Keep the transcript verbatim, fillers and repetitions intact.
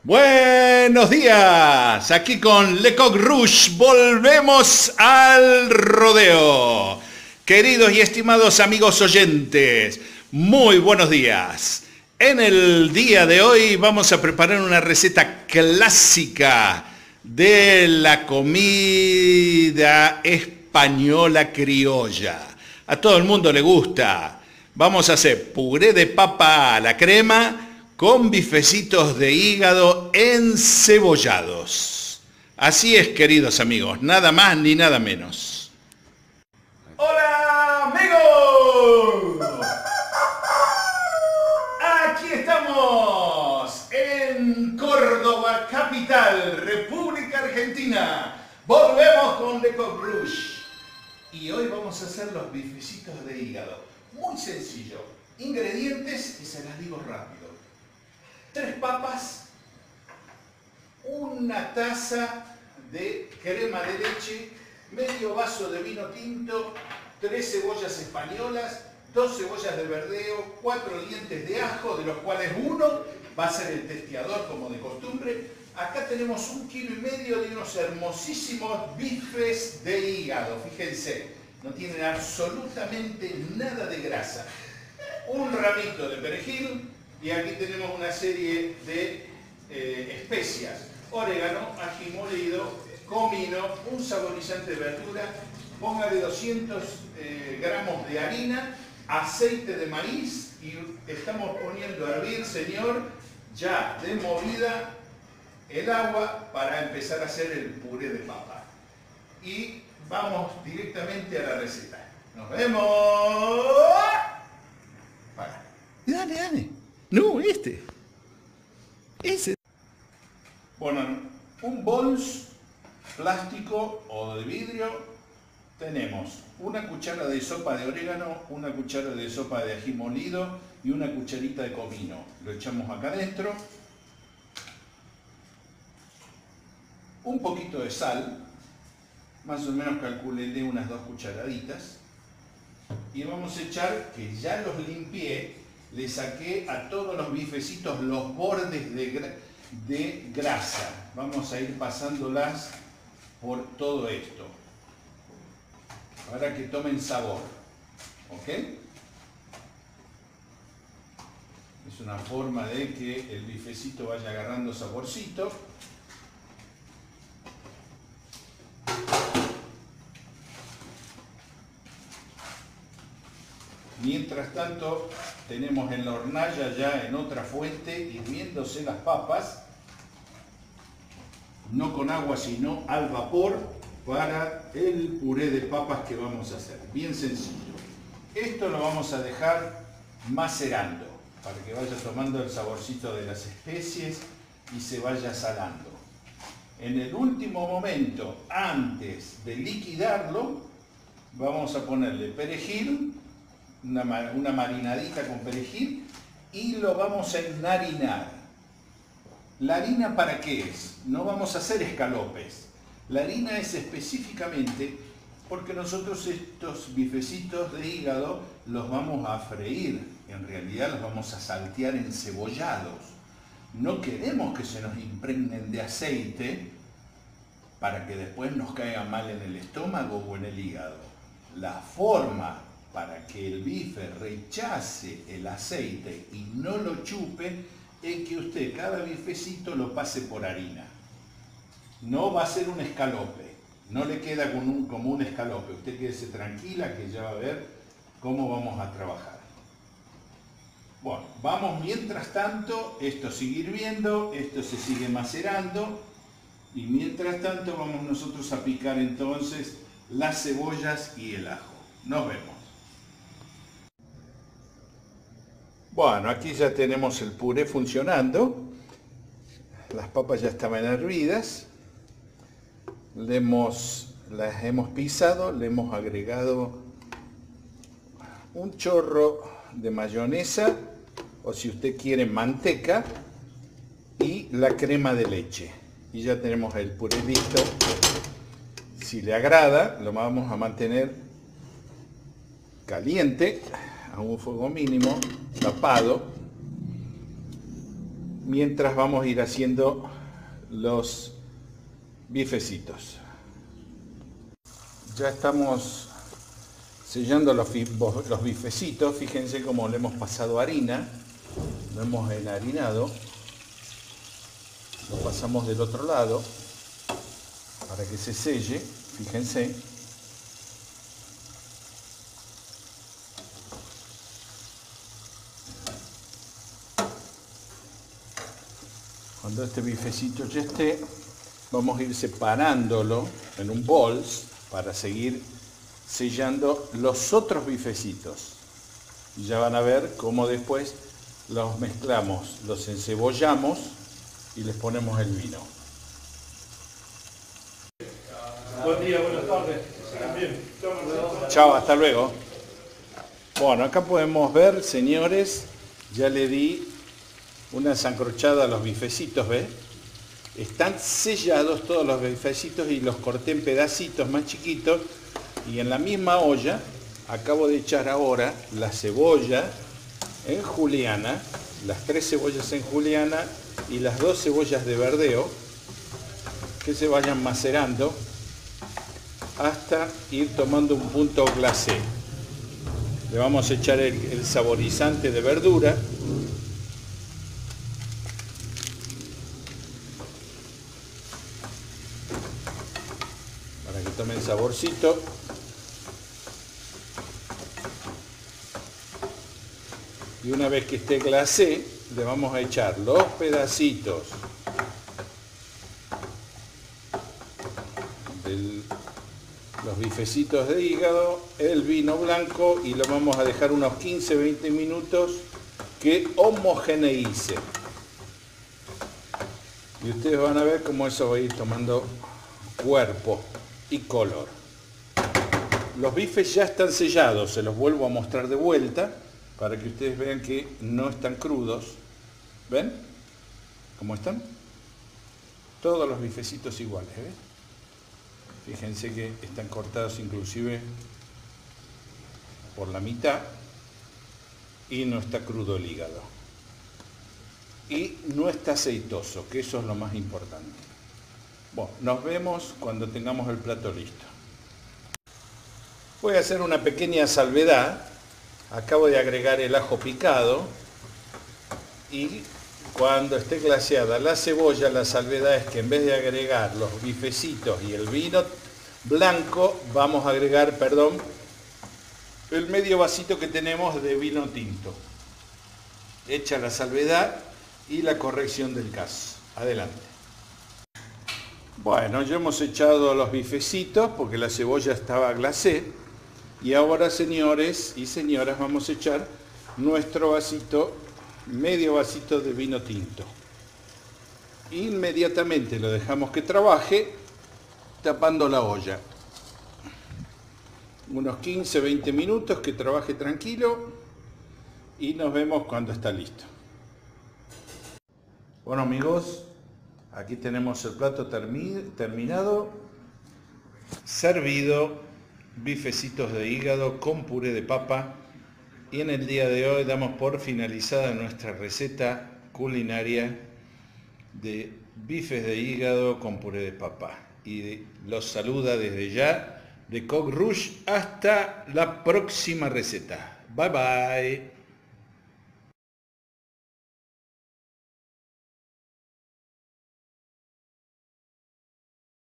Buenos días, aquí con Le Coq Rouge, volvemos al rodeo. Queridos y estimados amigos oyentes, muy buenos días. En el día de hoy vamos a preparar una receta clásica de la comida española criolla. A todo el mundo le gusta. Vamos a hacer puré de papa a la crema con bifecitos de hígado encebollados. Así es, queridos amigos, nada más ni nada menos. ¡Hola, amigos! Aquí estamos en Córdoba, capital, República Argentina. Volvemos con Le Coq Rouge. Y hoy vamos a hacer los bifecitos de hígado. Muy sencillo. Ingredientes, y se las digo rápido. Tres papas, una taza de crema de leche, medio vaso de vino tinto, tres cebollas españolas, dos cebollas de verdeo, cuatro dientes de ajo, de los cuales uno va a ser el testeador como de costumbre. Acá tenemos un kilo y medio de unos hermosísimos bifes de hígado, fíjense, no tienen absolutamente nada de grasa. Un ramito de perejil. Y aquí tenemos una serie de eh, especias, orégano, ají molido, comino, un saborizante de verdura, póngale doscientos eh, gramos de harina, aceite de maíz y estamos poniendo a hervir, señor, ya de movida el agua para empezar a hacer el puré de papa. Y vamos directamente a la receta. ¡Nos vemos! Para. Dale, dale. No, este. Ese. Bueno, un bols plástico o de vidrio tenemos una cuchara de sopa de orégano, una cuchara de sopa de ají molido y una cucharita de comino. Lo echamos acá adentro. Un poquito de sal, más o menos calculenle unas dos cucharaditas. Y vamos a echar, que ya los limpié, le saqué a todos los bifecitos los bordes de, gra de grasa. Vamos a ir pasándolas por todo esto para que tomen sabor. ¿Ok? Es una forma de que el bifecito vaya agarrando saborcito. Mientras tanto, tenemos en la hornalla ya en otra fuente hirviéndose las papas, no con agua sino al vapor, para el puré de papas que vamos a hacer. Bien sencillo. Esto lo vamos a dejar macerando para que vaya tomando el saborcito de las especies y se vaya salando. En el último momento, antes de liquidarlo, vamos a ponerle perejil, Una, una marinadita con perejil y lo vamos a enharinar. ¿La harina para qué es? No vamos a hacer escalopes. La harina es específicamente porque nosotros estos bifecitos de hígado los vamos a freír. En realidad los vamos a saltear encebollados. No queremos que se nos impregnen de aceite para que después nos caigan mal en el estómago o en el hígado. La forma para que el bife rechace el aceite y no lo chupe, es que usted cada bifecito lo pase por harina. No va a ser un escalope, no le queda como un, como un escalope. Usted quédese tranquila que ya va a ver cómo vamos a trabajar. Bueno, vamos mientras tanto, esto sigue hirviendo, esto se sigue macerando y mientras tanto vamos nosotros a picar entonces las cebollas y el ajo. Nos vemos. Bueno, aquí ya tenemos el puré funcionando. Las papas ya estaban hervidas. Le hemos, las hemos pisado, le hemos agregado un chorro de mayonesa, o si usted quiere manteca, y la crema de leche. Y ya tenemos el puré listo. Si le agrada, lo vamos a mantener caliente a un fuego mínimo, tapado. mientras vamos a ir haciendo los bifecitos. Ya estamos sellando los, los bifecitos. Fíjense cómo le hemos pasado harina, lo hemos enharinado, lo pasamos del otro lado para que se selle. Fíjense, cuando este bifecito ya esté, vamos a ir separándolo en un bols para seguir sellando los otros bifecitos. Y ya van a ver cómo después los mezclamos, los encebollamos y les ponemos el vino. Buen día, buenas tardes. Bien. Chao, hasta luego. Bueno, acá podemos ver, señores, ya le di una zancrochada a los bifecitos, ¿ves? Están sellados todos los bifecitos y los corté en pedacitos más chiquitos, y en la misma olla acabo de echar ahora la cebolla en juliana, las tres cebollas en juliana y las dos cebollas de verdeo, que se vayan macerando hasta ir tomando un punto glacé. Le vamos a echar el, el saborizante de verdura. Para que tomen saborcito. Y una vez que esté glacé, le vamos a echar los pedacitos de los bifecitos de hígado, el vino blanco, y lo vamos a dejar unos quince a veinte minutos que homogeneice. Y ustedes van a ver cómo eso va a ir tomando cuerpo y color. Los bifes ya están sellados, se los vuelvo a mostrar de vuelta para que ustedes vean que no están crudos. ¿Ven cómo están? Todos los bifecitos iguales, ¿ves? Fíjense que están cortados inclusive por la mitad y no está crudo el hígado. Y no está aceitoso, que eso es lo más importante. Bueno, nos vemos cuando tengamos el plato listo. Voy a hacer una pequeña salvedad. Acabo de agregar el ajo picado y cuando esté glaseada la cebolla, la salvedad es que en vez de agregar los bifecitos y el vino blanco, vamos a agregar, perdón, el medio vasito que tenemos de vino tinto. Hecha la salvedad y la corrección del caso. Adelante. Bueno, ya hemos echado los bifecitos porque la cebolla estaba glacé. Y ahora, señores y señoras, vamos a echar nuestro vasito, medio vasito de vino tinto. Inmediatamente lo dejamos que trabaje tapando la olla. Unos quince a veinte minutos que trabaje tranquilo y nos vemos cuando está listo. Bueno, amigos, aquí tenemos el plato termi- terminado, servido, bifecitos de hígado con puré de papa, y en el día de hoy damos por finalizada nuestra receta culinaria de bifes de hígado con puré de papa, y los saluda desde ya de Coq Rouge. Hasta la próxima receta. Bye bye.